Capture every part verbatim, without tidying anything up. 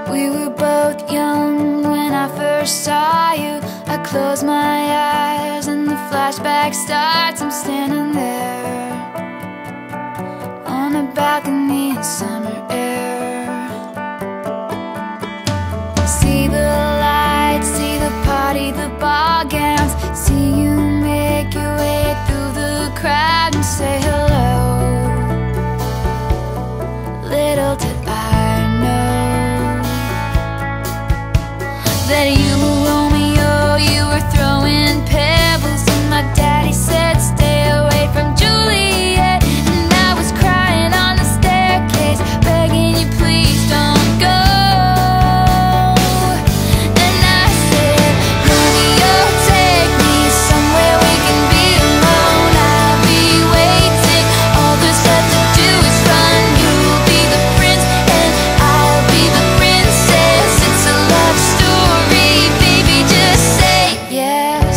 We were both young when I first saw you. I close my eyes and the flashback starts. I'm standing there on a balcony in summer air. See the lights, see the party, the ball gowns. See you make your way through the crowd and say hello. Little did I know that you were Romeo, you were throwing pebbles, and my daddy said stay away from Juliet. And I was crying on the staircase, begging you please don't go. And I said, Romeo, take me somewhere we can be alone. I'll be waiting, all there's left to do is run. You'll be the prince and I'll be the princess. It's a love story, baby, just say yes.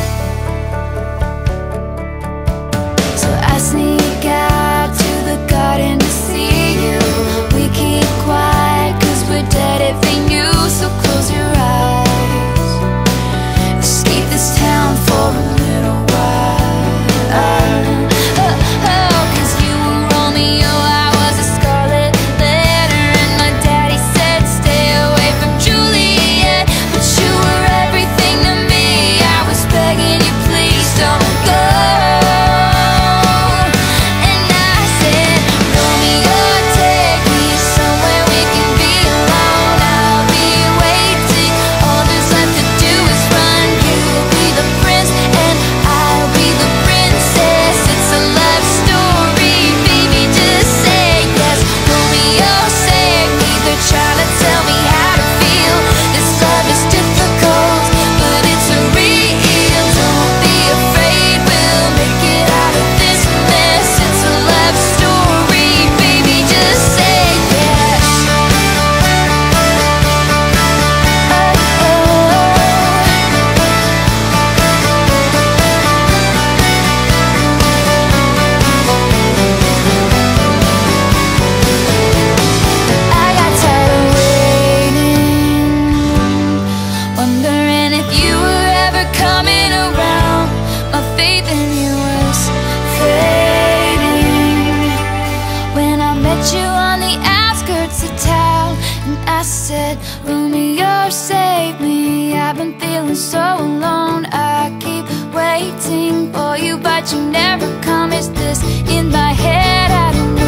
So I sneak out to the garden to see you. We keep quiet cause we're dead if they knew. So close your eyes, escape this town for a little while. Oh, oh, cause you were Romeo, I was a scarlet letter, and my daddy said stay away from Juliet. But you were everything to me, I was begging you please don't go. And I said, Romeo, take me somewhere we can be alone. I'll be waiting, all there's left to do is run. You'll be the prince and I'll be the princess. It's a love story, baby, just say yes. Romeo, save me, they're trying to tell me how to feel. This love is difficult, but it's a real. Don't be afraid, we'll make it out of this mess. It's a love story, baby, just say yes. Oh, I got tired of waiting, wondering if you were ever coming around. My faith in you was fading when I met you on the outskirts of town. And I said, Romeo, save me, I've been feeling so alone. I keep waiting for you, but you never come. Is this in my head? I don't know.